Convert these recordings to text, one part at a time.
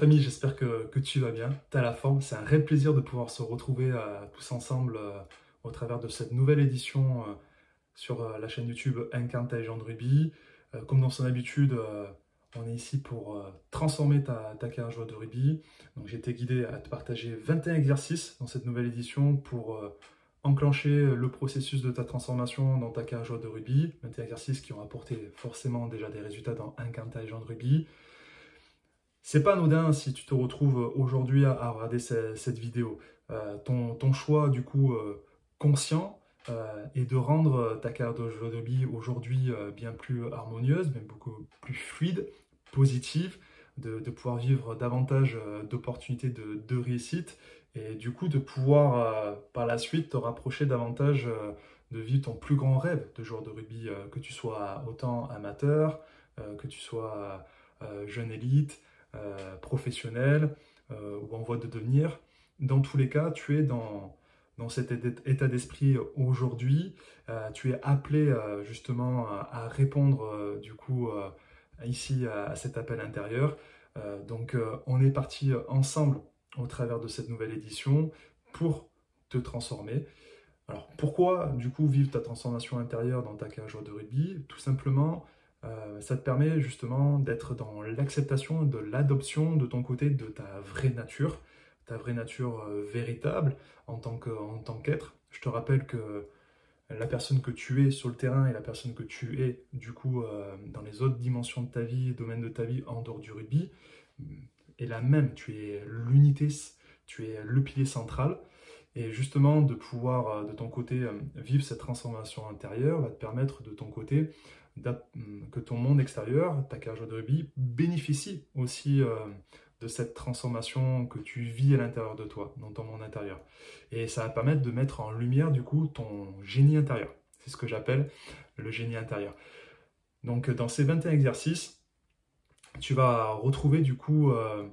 famille, j'espère que tu vas bien, tu as la forme. C'est un réel plaisir de pouvoir se retrouver tous ensemble au travers de cette nouvelle édition sur la chaîne YouTube Incarne ta légende rugby. Comme dans son habitude, on est ici pour transformer ta carrière de joueur de rugby. Donc j'ai été guidé à te partager 21 exercices dans cette nouvelle édition pour enclencher le processus de ta transformation dans ta carrière de joueur de rugby. 21 exercices qui ont apporté forcément déjà des résultats dans Incarne ta légende rugby. C'est pas anodin si tu te retrouves aujourd'hui à regarder cette vidéo. Ton choix du coup conscient est de rendre ta carrière de joueur de rugby aujourd'hui bien plus harmonieuse, même beaucoup plus fluide, positive, de pouvoir vivre davantage d'opportunités de réussite et du coup de pouvoir par la suite te rapprocher davantage de vivre ton plus grand rêve de joueur de rugby, que tu sois autant amateur, que tu sois jeune élite, professionnel ou en voie de devenir. Dans tous les cas, tu es dans cet état d'esprit aujourd'hui. Tu es appelé justement à répondre du coup ici à cet appel intérieur. Donc on est parti ensemble au travers de cette nouvelle édition pour te transformer. Alors pourquoi du coup vivre ta transformation intérieure dans ta carrière de joueur de rugby? Tout simplement, ça te permet justement d'être dans l'acceptation, de l'adoption de ton côté de ta vraie nature véritable en tant qu'être. Je te rappelle que la personne que tu es sur le terrain et la personne que tu es du coup dans les autres dimensions de ta vie, domaines de ta vie en dehors du rugby, est la même. Tu es l'unité, tu es le pilier central. Et justement, de pouvoir de ton côté vivre cette transformation intérieure va te permettre de ton côté que ton monde extérieur, ta carrière de rugby, bénéficie aussi de cette transformation que tu vis à l'intérieur de toi, dans ton monde intérieur. Et ça va permettre de mettre en lumière du coup ton génie intérieur. C'est ce que j'appelle le génie intérieur. Donc dans ces 21 exercices, tu vas retrouver du coup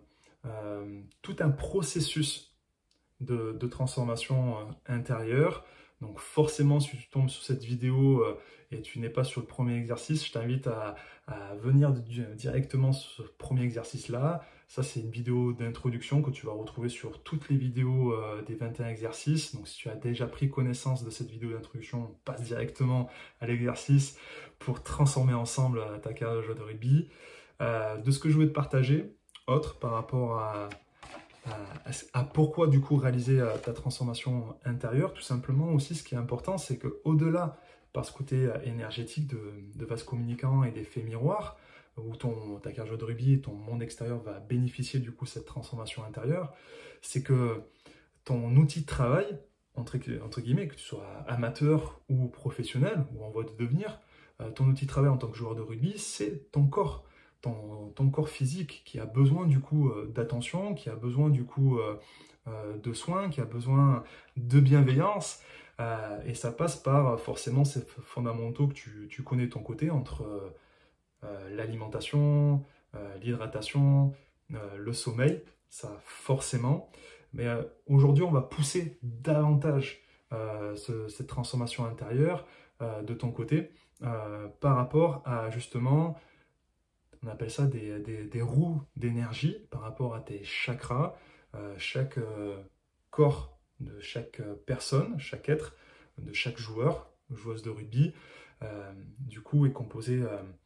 tout un processus de transformation intérieure. Donc forcément, si tu tombes sur cette vidéo et tu n'es pas sur le premier exercice, je t'invite à venir directement sur ce premier exercice-là. Ça, c'est une vidéo d'introduction que tu vas retrouver sur toutes les vidéos des 21 exercices. Donc si tu as déjà pris connaissance de cette vidéo d'introduction, on passe directement à l'exercice pour transformer ensemble ta carrière de joueur de rugby. De ce que je voulais te partager, autre par rapport à pourquoi du coup réaliser ta transformation intérieure. Tout simplement aussi, ce qui est important, c'est qu'au-delà, par ce côté énergétique de vase communicant et d'effets miroirs, où ta carrière de rugby et ton monde extérieur va bénéficier du coup de cette transformation intérieure, c'est que ton outil de travail, entre guillemets, que tu sois amateur ou professionnel, ou en voie de devenir, ton outil de travail en tant que joueur de rugby, c'est ton corps. Ton corps physique qui a besoin du coup d'attention, qui a besoin du coup de soins, qui a besoin de bienveillance. Et ça passe par forcément ces fondamentaux que tu connais de ton côté entre l'alimentation, l'hydratation, le sommeil, ça forcément. Mais aujourd'hui, on va pousser davantage cette transformation intérieure de ton côté par rapport à justement... On appelle ça des roues d'énergie par rapport à tes chakras. Chaque corps de chaque personne, chaque être, de chaque joueur, joueuse de rugby, du coup est composé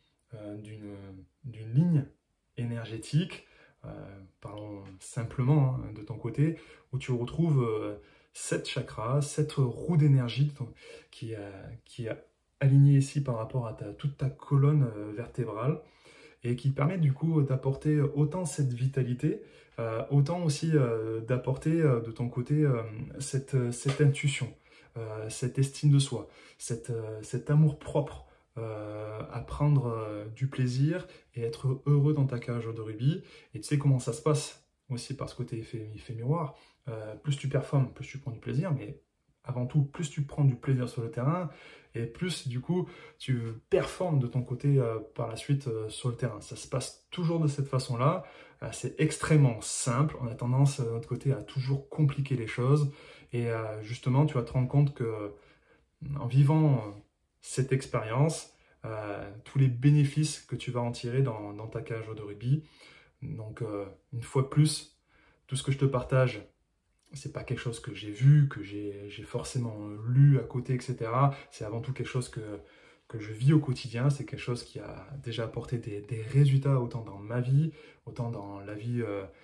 d'une ligne énergétique, parlons simplement de ton côté, où tu retrouves 7 chakras, 7 roues d'énergie qui est alignée ici par rapport à toute ta colonne vertébrale, et qui permet du coup d'apporter autant cette vitalité, autant aussi d'apporter de ton côté cette intuition, cette estime de soi, cet amour propre, à prendre du plaisir et être heureux dans ta carrière de rugby. Et tu sais comment ça se passe aussi par ce côté effet miroir. Plus tu performes, plus tu prends du plaisir, mais avant tout, plus tu prends du plaisir sur le terrain, et plus du coup tu performes de ton côté par la suite sur le terrain. Ça se passe toujours de cette façon-là. C'est extrêmement simple. On a tendance de notre côté à toujours compliquer les choses. Et justement, tu vas te rendre compte que en vivant cette expérience, tous les bénéfices que tu vas en tirer dans ta carrière de rugby Donc, une fois de plus, tout ce que je te partage, c'est pas quelque chose que j'ai vu, que j'ai forcément lu à côté, etc. C'est avant tout quelque chose que je vis au quotidien. C'est quelque chose qui a déjà apporté des résultats autant dans ma vie, autant dans la vie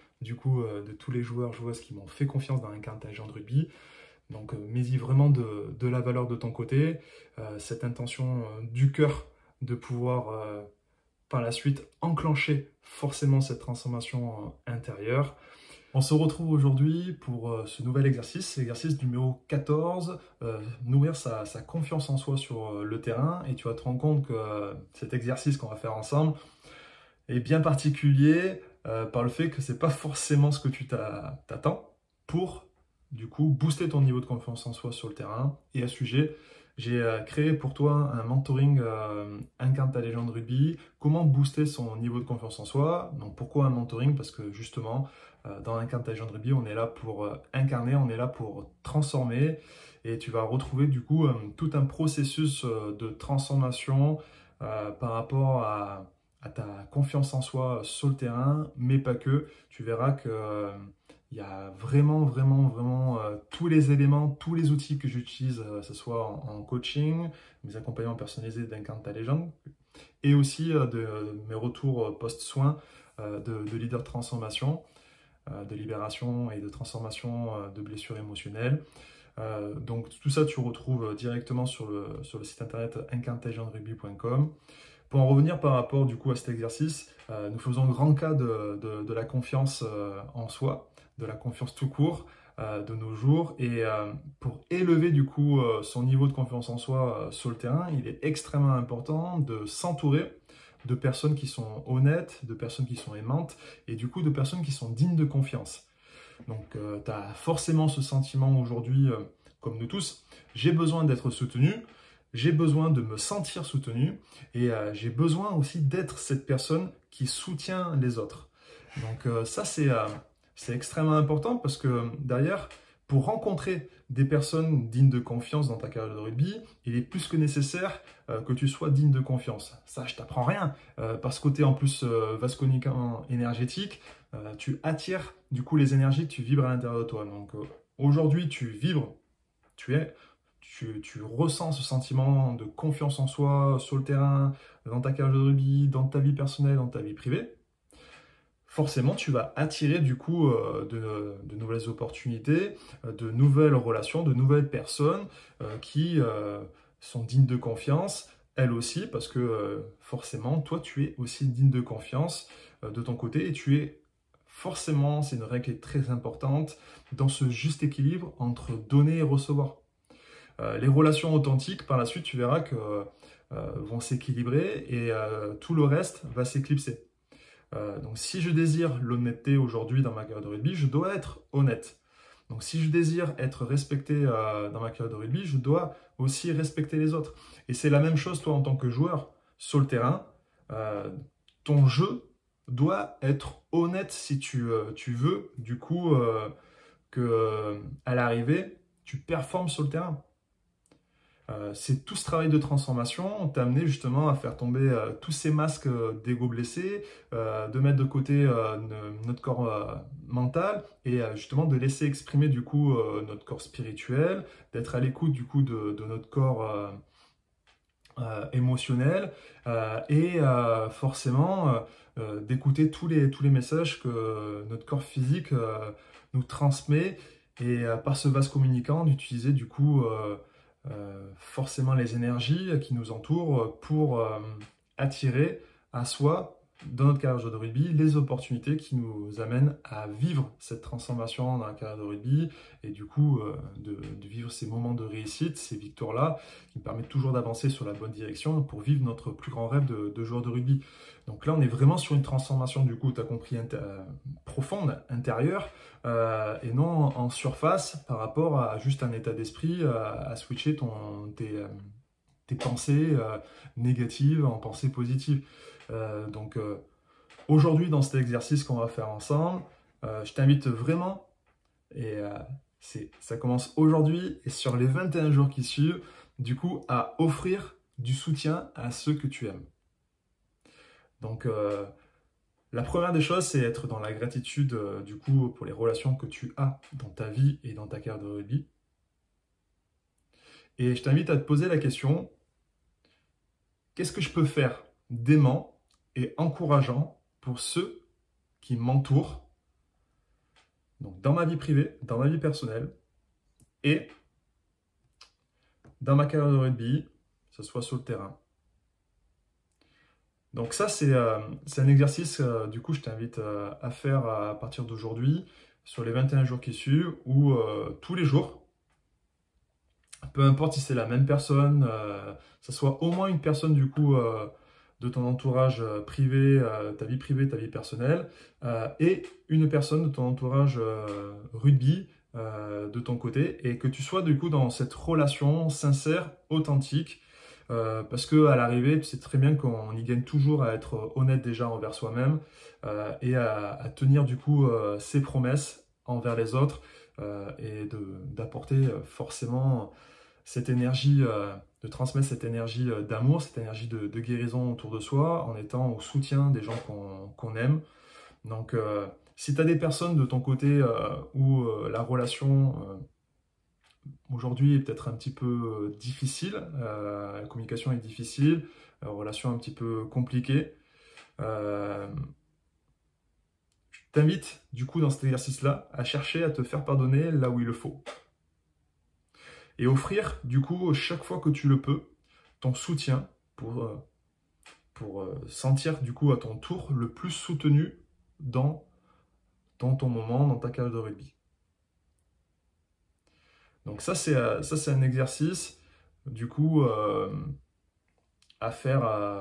de tous les joueurs, joueuses qui m'ont fait confiance dans un cadre de rugby. Donc, mets-y vraiment de la valeur de ton côté, cette intention du cœur de pouvoir par la suite enclencher forcément cette transformation intérieure. On se retrouve aujourd'hui pour ce nouvel exercice, l'exercice numéro 14, nourrir sa confiance en soi sur le terrain. Et tu vas te rendre compte que cet exercice qu'on va faire ensemble est bien particulier par le fait que c'est pas forcément ce que tu t'attends pour du coup booster ton niveau de confiance en soi sur le terrain. Et à ce sujet, j'ai créé pour toi un mentoring Incarne ta légende rugby. Comment booster son niveau de confiance en soi? Donc pourquoi un mentoring? Parce que justement, dans Incarne ta légende rugby, on est là pour incarner, on est là pour transformer. Et tu vas retrouver du coup tout un processus de transformation par rapport à ta confiance en soi sur le terrain, mais pas que. Tu verras que il y a vraiment tous les éléments, tous les outils que j'utilise, que ce soit en coaching, mes accompagnements personnalisés d'Incarne ta légende, et aussi de mes retours post-soins de leader transformation, de libération et de transformation de blessures émotionnelles. Donc tout ça, tu retrouves directement sur le site internet incarnetalegendrugby.com. Pour en revenir par rapport du coup à cet exercice, nous faisons grand cas de la confiance en soi, de la confiance tout court de nos jours. Et pour élever du coup son niveau de confiance en soi sur le terrain, il est extrêmement important de s'entourer de personnes qui sont honnêtes, de personnes qui sont aimantes et du coup de personnes qui sont dignes de confiance. Donc tu as forcément ce sentiment aujourd'hui, comme nous tous, j'ai besoin d'être soutenu. J'ai besoin de me sentir soutenu et j'ai besoin aussi d'être cette personne qui soutient les autres. Donc ça, c'est extrêmement important parce que derrière, pour rencontrer des personnes dignes de confiance dans ta carrière de rugby, il est plus que nécessaire que tu sois digne de confiance. Ça, je t'apprends rien. Par ce côté en plus vasconiquement énergétique, tu attires du coup les énergies que tu vibres à l'intérieur de toi. Donc aujourd'hui, tu vibres, tu ressens ce sentiment de confiance en soi sur le terrain, dans ta carrière de rugby, dans ta vie personnelle, dans ta vie privée. Forcément, tu vas attirer du coup de nouvelles opportunités, de nouvelles relations, de nouvelles personnes qui sont dignes de confiance, elles aussi, parce que forcément, toi, tu es aussi digne de confiance de ton côté et tu es forcément, c'est une règle qui est très importante, dans ce juste équilibre entre donner et recevoir. Les relations authentiques, par la suite, tu verras que vont s'équilibrer et tout le reste va s'éclipser. Donc si je désire l'honnêteté aujourd'hui dans ma carrière de rugby, je dois être honnête. Donc si je désire être respecté dans ma carrière de rugby, je dois aussi respecter les autres. Et c'est la même chose toi en tant que joueur sur le terrain. Ton jeu doit être honnête si tu veux du coup que à l'arrivée, tu performes sur le terrain. C'est tout ce travail de transformation t'a amené justement à faire tomber tous ces masques d'ego blessé, de mettre de côté notre corps mental et justement de laisser exprimer du coup notre corps spirituel, d'être à l'écoute du coup de notre corps émotionnel et forcément d'écouter tous les messages que notre corps physique nous transmet et par ce vase communicant d'utiliser du coup forcément les énergies qui nous entourent pour attirer à soi, dans notre carrière de rugby, les opportunités qui nous amènent à vivre cette transformation dans la carrière de rugby et du coup de vivre ces moments de réussite, ces victoires-là qui nous permettent toujours d'avancer sur la bonne direction pour vivre notre plus grand rêve de joueur de rugby. Donc là, on est vraiment sur une transformation, du coup, tu as compris, profonde, intérieure, et non en surface par rapport à juste un état d'esprit, à switcher tes pensées négatives en pensées positives. Donc aujourd'hui, dans cet exercice qu'on va faire ensemble, je t'invite vraiment, et ça commence aujourd'hui et sur les 21 jours qui suivent, du coup, à offrir du soutien à ceux que tu aimes. Donc, La première des choses, c'est être dans la gratitude, du coup, pour les relations que tu as dans ta vie et dans ta carrière de rugby. Et je t'invite à te poser la question, qu'est-ce que je peux faire d'aimant et encourageant pour ceux qui m'entourent, donc dans ma vie privée, dans ma vie personnelle et dans ma carrière de rugby, que ce soit sur le terrain. Donc ça, c'est un exercice, du coup, je t'invite à faire à partir d'aujourd'hui, sur les 21 jours qui suivent, où tous les jours, peu importe si c'est la même personne, ça soit au moins une personne, du coup, de ton entourage privé, ta vie privée, ta vie personnelle, et une personne de ton entourage rugby, de ton côté, et que tu sois, du coup, dans cette relation sincère, authentique, parce qu'à l'arrivée, tu sais très bien qu'on y gagne toujours à être honnête déjà envers soi-même et à tenir du coup ses promesses envers les autres et d'apporter forcément cette énergie, de transmettre cette énergie d'amour, cette énergie de guérison autour de soi en étant au soutien des gens qu'on aime. Donc si tu as des personnes de ton côté où la relation aujourd'hui est peut-être un petit peu difficile, la communication est difficile, relation un petit peu compliquée. Je t'invite du coup dans cet exercice-là à chercher à te faire pardonner là où il le faut. Et offrir du coup chaque fois que tu le peux ton soutien pour sentir du coup à ton tour le plus soutenu dans ton moment, dans ta carrière de rugby. Donc ça c'est un exercice du coup à faire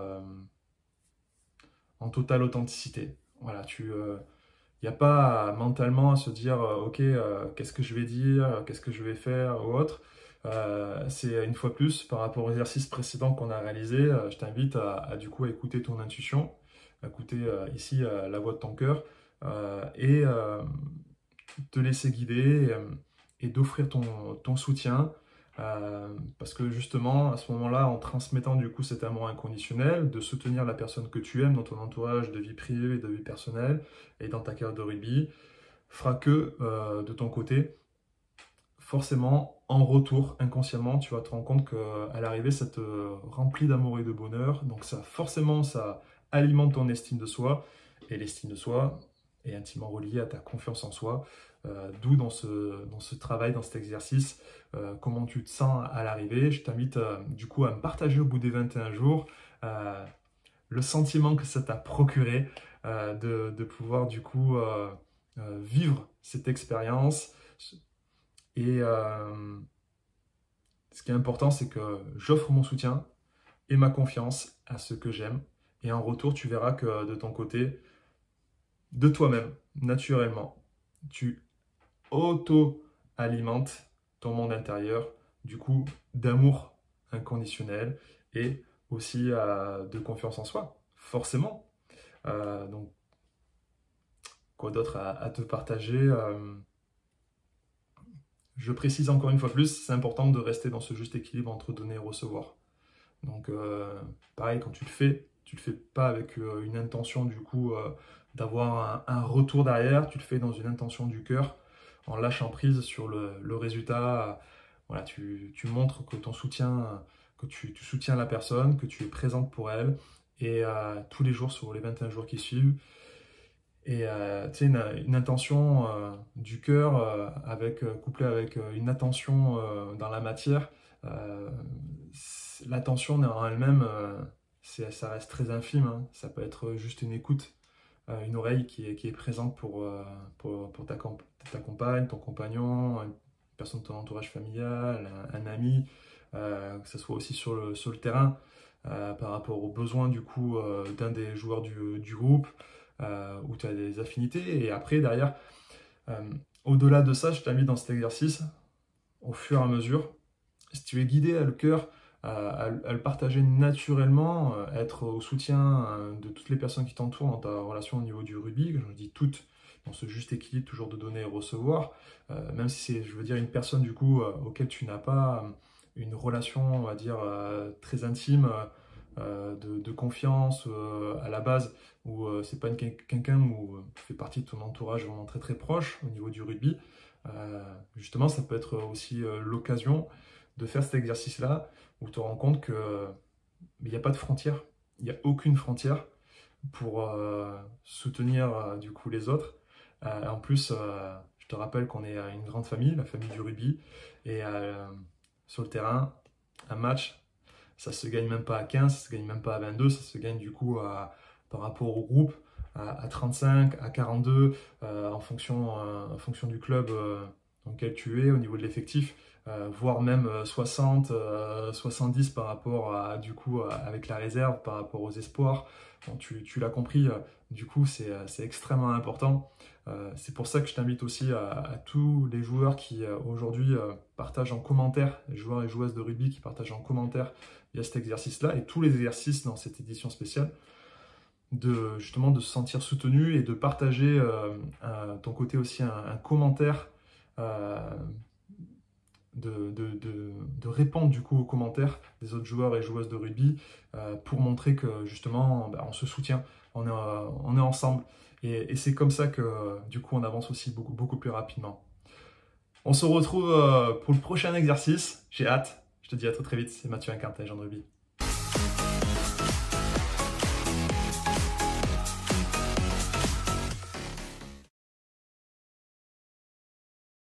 en totale authenticité. Voilà, il n'y a pas mentalement à se dire ok, qu'est-ce que je vais dire, qu'est-ce que je vais faire ou autre. C'est une fois plus par rapport aux exercices précédents qu'on a réalisés, je t'invite du coup à écouter ton intuition, à écouter ici la voix de ton cœur et te laisser guider et d'offrir ton soutien. Parce que justement, à ce moment-là, en transmettant du coup cet amour inconditionnel, de soutenir la personne que tu aimes dans ton entourage de vie privée et de vie personnelle et dans ta carrière de rugby, fera que de ton côté, forcément, en retour, inconsciemment, tu vas te rendre compte qu'à l'arrivée, ça te remplit d'amour et de bonheur. Donc ça, forcément, ça alimente ton estime de soi. Et l'estime de soi est intimement reliée à ta confiance en soi. D'où dans ce travail, dans cet exercice, comment tu te sens à l'arrivée. Je t'invite du coup à me partager au bout des 21 jours le sentiment que ça t'a procuré de pouvoir du coup vivre cette expérience. Et ce qui est important, c'est que j'offre mon soutien et ma confiance à ceux que j'aime. Et en retour, tu verras que de ton côté, de toi-même, naturellement, tu auto-alimentes ton monde intérieur, du coup, d'amour inconditionnel et aussi de confiance en soi, forcément. Donc, quoi d'autre à te partager je précise encore une fois plus, c'est important de rester dans ce juste équilibre entre donner et recevoir. Donc, pareil, quand tu le fais pas avec une intention du coup d'avoir un retour derrière, tu le fais dans une intention du cœur, en lâchant prise sur le résultat. Voilà, tu montres que ton soutien, que tu soutiens la personne, que tu es présente pour elle, et tous les jours sur les 21 jours qui suivent. Et tu sais, une intention du cœur couplée avec une attention dans la matière, l'attention en elle-même, ça reste très infime, hein. Ça peut être juste une écoute, une oreille qui est présente pour ta compagne, ton compagnon, une personne de ton entourage familial, un ami, que ce soit aussi sur le terrain, par rapport aux besoins du coup d'un des joueurs du groupe. Où tu as des affinités. Et après, derrière, au-delà de ça, je t'invite dans cet exercice, au fur et à mesure, si tu es guidé à le cœur, à le partager naturellement, être au soutien de toutes les personnes qui t'entourent dans ta relation au niveau du rugby, je dis toutes, dans ce juste équilibre toujours de donner et recevoir, même si c'est, je veux dire, une personne du coup auquel tu n'as pas une relation, on va dire, très intime, de confiance à la base, où c'est pas quelqu'un où tu fais partie de ton entourage vraiment très très proche au niveau du rugby, justement ça peut être aussi l'occasion de faire cet exercice-là, où tu te rends compte que il n'y a pas de frontière, il n'y a aucune frontière pour soutenir du coup les autres. En plus, je te rappelle qu'on est une grande famille, la famille du rugby, et sur le terrain, un match, ça se gagne même pas à 15, ça se gagne même pas à 22, ça se gagne du coup par rapport au groupe à 35, à 42, en fonction du club dans lequel tu es, au niveau de l'effectif, voire même 60, 70 par rapport à, du coup, avec la réserve, par rapport aux espoirs. Bon, tu l'as compris, du coup, c'est extrêmement important. C'est pour ça que je t'invite aussi à tous les joueurs qui aujourd'hui partagent en commentaire, les joueurs et joueuses de rugby qui partagent en commentaire via cet exercice-là et tous les exercices dans cette édition spéciale, justement de se sentir soutenu et de partager ton côté aussi un commentaire, de répondre du coup aux commentaires des autres joueurs et joueuses de rugby pour montrer que justement on se soutient, on est ensemble et c'est comme ça que du coup on avance aussi beaucoup plus rapidement. On se retrouve pour le prochain exercice, j'ai hâte, je te dis à très vite, c'est Mathieu Incarnt, agent de rugby.